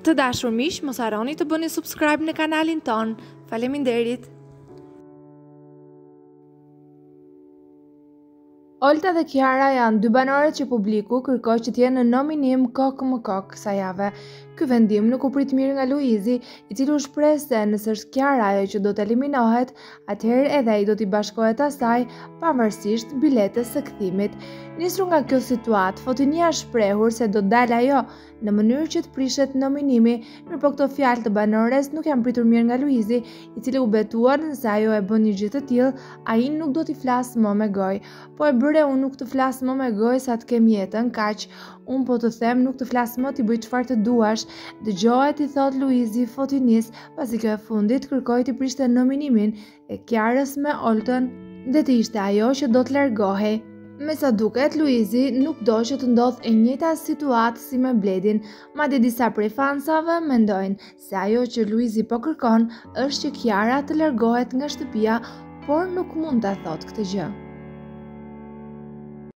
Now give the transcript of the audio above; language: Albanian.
Të dashur miq, mos harroni të bëni subscribe në kanalin ton. Faleminderit. Olta dhe Kiara janë dy banorët që publiku kërkoi që t'jenë në nominim kokë më kokë kësaj jave. Ky vendim nuk u prit mirë nga Luizi, i cili u shpreh se nëse është Kiara ajo që do të eliminohet, atëherë edhe ai do t'i bashkohet asaj pavarësisht biletës së kthimit. Nisur nga kjo situatë, Fotinia shprehur se do dalë ajo në mënyrë që të prishet nominimi, mirëpo këto fjalë të banores nuk janë pritur mirë nga Luizi, i cili u betuar nëse ajo e bën një gjë të tillë, ai nuk do t'i flasë më me gojë. Po e bëre unë nuk të flas më me gojë sa të kem jetën, kaq. Unë po të them nuk të flas më, t'i bëj çfarë të duash. Dëgjohet, i thot Luizi Fotinis, pasi kjo e fundit kërkoi t'i prishte nominimin e Kiarës me Oltën dhe të ishte ajo që do të largohej. Me sa duket, Luizi nuk do që të ndodh e njëjta situatë si me Bledin, madje disa prej fansave mendojnë se ajo që Luizi po kërkon është që Kiara të largohet nga shtëpia, por nuk mund ta thotë këtë gjë.